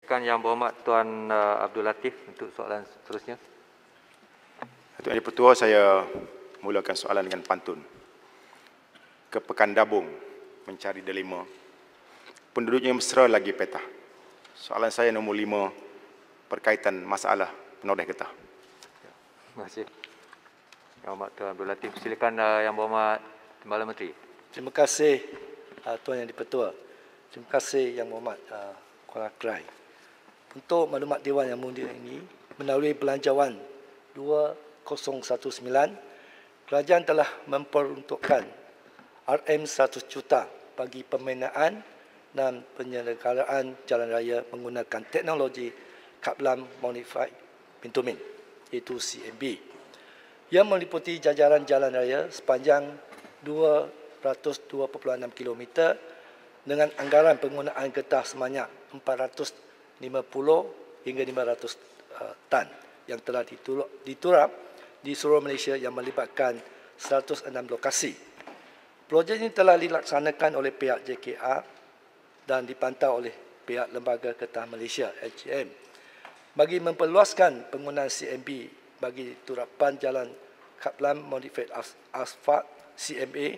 Yang berhormat Tuan Abdul Latif untuk soalan seterusnya. Tuan Yang Pertua, saya mulakan soalan dengan pantun. Ke Pekan Dabung mencari delima, penduduknya mesra lagi petah. Soalan saya nombor 5 berkaitan masalah penoreh getah. Terima kasih. Yang berhormat Tuan Abdul Latif. Silakan Yang berhormat Timbalan Menteri. Terima kasih Tuan Yang di-Pertua. Terima kasih Yang berhormat Kuala Krai. Untuk maklumat Dewan Yang Mulia ini, melalui Belanjawan 2019, kerajaan telah memperuntukkan RM100 juta bagi pembinaan dan penyelenggaraan jalan raya menggunakan teknologi Kaplan Modified Bitumen, iaitu CMB, yang meliputi jajaran jalan raya sepanjang 202.6 km dengan anggaran penggunaan getah sebanyak 450 hingga 500 tan yang telah diturap di seluruh Malaysia yang melibatkan 106 lokasi. Projek ini telah dilaksanakan oleh pihak JKR dan dipantau oleh pihak Lembaga Getah Malaysia LGM bagi memperluaskan penggunaan CMB bagi turapan jalan Kaplan Modified Asphalt CMA.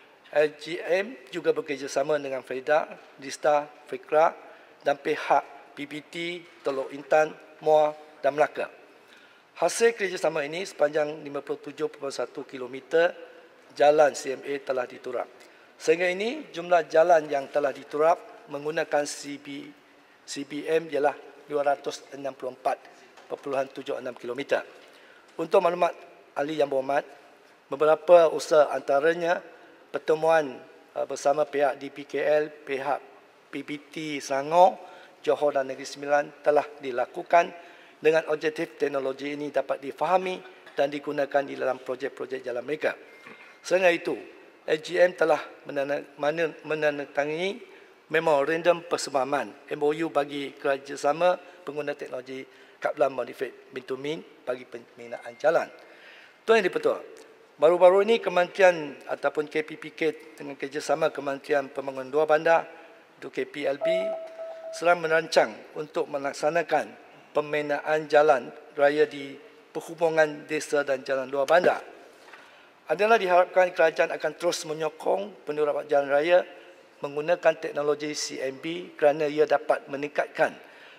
LGM juga bekerjasama dengan FREDA, Dista, Fikra dan pihak PBT, Teluk Intan, Muar dan Melaka. Hasil kerjasama ini sepanjang 57.1 km jalan CMA telah diturap. Sehingga ini jumlah jalan yang telah diturap menggunakan CBM ialah 264.76 km. Untuk maklumat ahli yang berhormat, beberapa usaha antaranya pertemuan bersama pihak DPKL, pihak PBT Selangor, Johor dan Negeri Sembilan telah dilakukan dengan objektif teknologi ini dapat difahami dan digunakan di dalam projek-projek jalan mereka. Selain itu, LGM telah menandatangani Memorandum Persefahaman MOU bagi kerjasama pengguna teknologi Kaplan Modified Bitumen bagi pembinaan jalan. Tuan Yang di-Pertua, baru-baru ini Kementerian ataupun KPPK dengan kerjasama Kementerian Pembangunan Dua Bandar itu KPLB sedang merancang untuk melaksanakan pembinaan jalan raya di perhubungan desa dan jalan luar bandar. Adalah diharapkan kerajaan akan terus menyokong penerapan jalan raya menggunakan teknologi CMB kerana ia dapat meningkatkan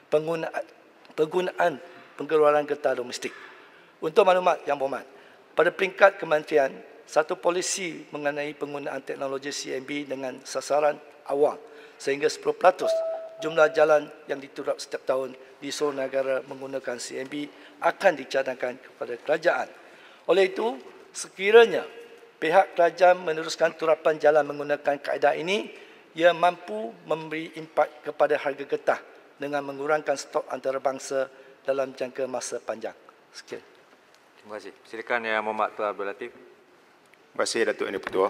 penggunaan pengeluaran getah domestik. Untuk maklumat Yang berhormat, pada peringkat kementerian, satu polisi mengenai penggunaan teknologi CMB dengan sasaran awal sehingga 10% jumlah jalan yang diturap setiap tahun di seluruh negara menggunakan CMB akan dicadangkan kepada kerajaan. Oleh itu, sekiranya pihak kerajaan meneruskan turapan jalan menggunakan kaedah ini, ia mampu memberi impak kepada harga getah dengan mengurangkan stok antarabangsa dalam jangka masa panjang. Sekian. Terima kasih. Silakan Yang berhormat Tuan Abdul Latif. Terima kasih Datuk Yang Pertua.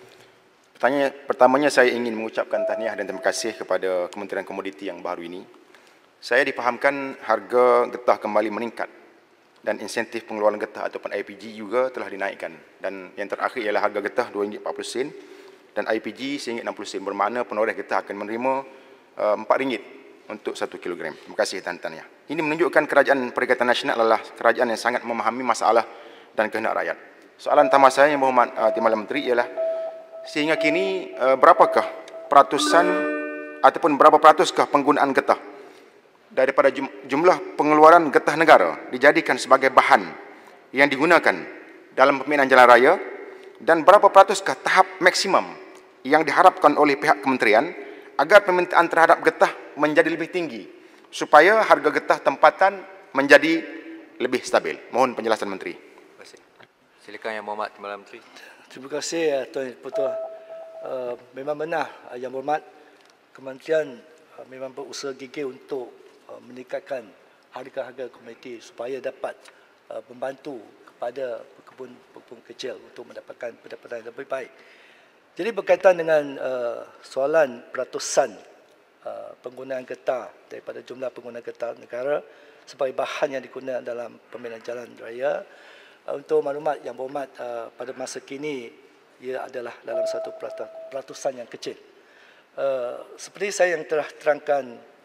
Pertamanya saya ingin mengucapkan tahniah dan terima kasih kepada Kementerian Komoditi yang baru ini. Saya dipahamkan harga getah kembali meningkat dan insentif pengeluaran getah ataupun IPG juga telah dinaikkan. Dan yang terakhir ialah harga getah RM2.40 dan IPG RM1.60, bermakna penoreh getah akan menerima RM4 untuk 1 kilogram. Terima kasih tahniah. Ini menunjukkan Kerajaan Perikatan Nasional adalah kerajaan yang sangat memahami masalah dan kehendak rakyat. Soalan utama saya Yang berhormat Timbalan Menteri ialah, sehingga kini berapakah peratusan ataupun berapa peratuskah penggunaan getah daripada jumlah pengeluaran getah negara dijadikan sebagai bahan yang digunakan dalam pembinaan jalan raya, dan berapa peratuskah tahap maksimum yang diharapkan oleh pihak kementerian agar permintaan terhadap getah menjadi lebih tinggi supaya harga getah tempatan menjadi lebih stabil. Mohon penjelasan Menteri. Terima kasih. Silakan Yang berhormat Timbalan Menteri. Terima kasih Tuan Yang Pertua. Memang benar Yang berhormat, kementerian memang berusaha gigih untuk meningkatkan harga-harga komoditi supaya dapat membantu kepada pekebun kecil untuk mendapatkan pendapatan yang lebih baik. Jadi berkaitan dengan soalan peratusan penggunaan getah daripada jumlah penggunaan getah negara sebagai bahan yang digunakan dalam pembinaan jalan raya, untuk maklumat Yang berhormat, pada masa kini ia adalah dalam satu peratusan yang kecil. Seperti saya yang telah terangkan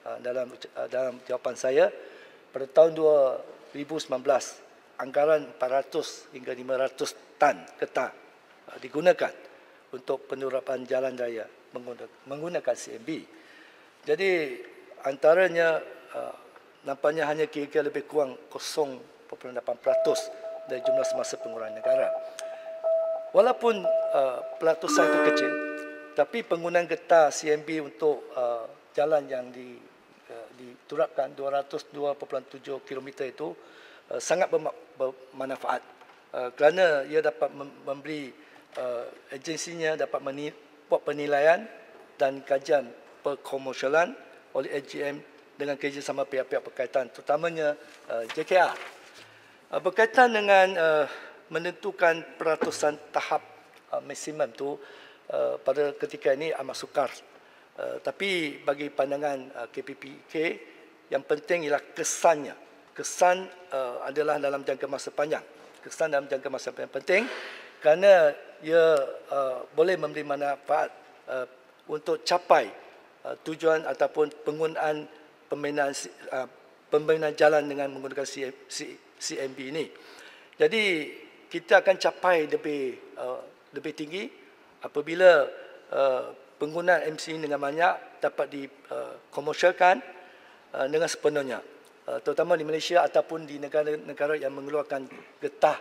dalam jawapan saya, pada tahun 2019 anggaran 400 hingga 500 tan getah digunakan untuk penerapan jalan raya menggunakan CMB. Jadi antaranya nampaknya hanya kira-kira lebih kurang 0.8% dari jumlah semasa pengurangan negara. Walaupun pelatusan itu kecil, tapi penggunaan getah CMB untuk jalan yang diturapkan 202.7 km itu sangat bermanfaat kerana ia dapat memberi agensinya dapat buat penilaian dan kajian perkomersialan oleh AGM dengan kerjasama pihak-pihak berkaitan, terutamanya JKR. Berkaitan dengan menentukan peratusan tahap maksimum itu pada ketika ini amat sukar. Tapi bagi pandangan KPPK, yang penting ialah kesannya. Kesan adalah dalam jangka masa panjang. Kesan dalam jangka masa panjang penting kerana ia boleh memberi manfaat untuk capai tujuan ataupun penggunaan pembinaan jalan dengan menggunakan CMB ini. Jadi kita akan capai lebih tinggi apabila penggunaan MC dengan banyak dapat dikomersialkan dengan sepenuhnya, terutama di Malaysia ataupun di negara-negara yang mengeluarkan getah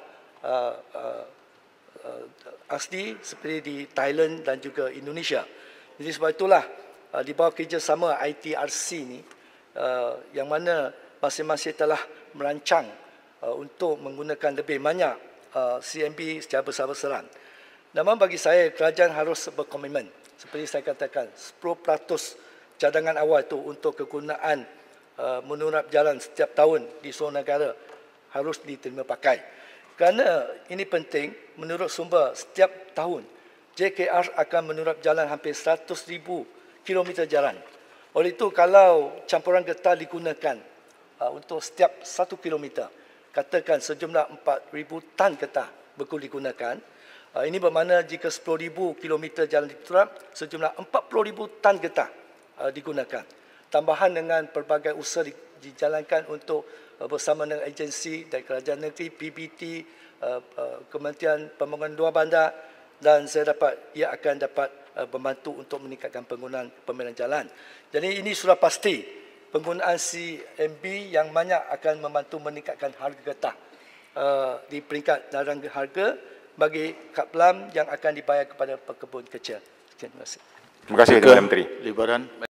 asli seperti di Thailand dan juga Indonesia. Jadi sebab itulah di bawah kerjasama ITRC ini yang mana masing-masing telah merancang untuk menggunakan lebih banyak CMB secara besar-besaran. Namun bagi saya, kerajaan harus berkomitmen. Seperti saya katakan, 10% cadangan awal itu untuk kegunaan menurap jalan setiap tahun di seluruh negara harus diterima pakai. Kerana ini penting, menurut sumber setiap tahun, JKR akan menurap jalan hampir 100,000 kilometer jalan. Oleh itu, kalau campuran getah digunakan untuk setiap 1 kilometer, katakan sejumlah 4,000 tan getah bakul digunakan. Ini bermakna jika 10,000 kilometer jalan diturap, sejumlah 40,000 tan getah digunakan. Tambahan dengan pelbagai usaha dijalankan untuk bersama dengan agensi dari kerajaan negeri, PBT, Kementerian Pembangunan Luar Bandar, dan saya ia akan dapat membantu untuk meningkatkan penggunaan pembinaan jalan. Jadi ini sudah pasti penggunaan CMB yang banyak akan membantu meningkatkan harga getah di peringkat darang harga bagi kad pelam yang akan dibayar kepada pekebun kecil. Terima kasih. Terima kasih, Tuan Menteri. Libaran.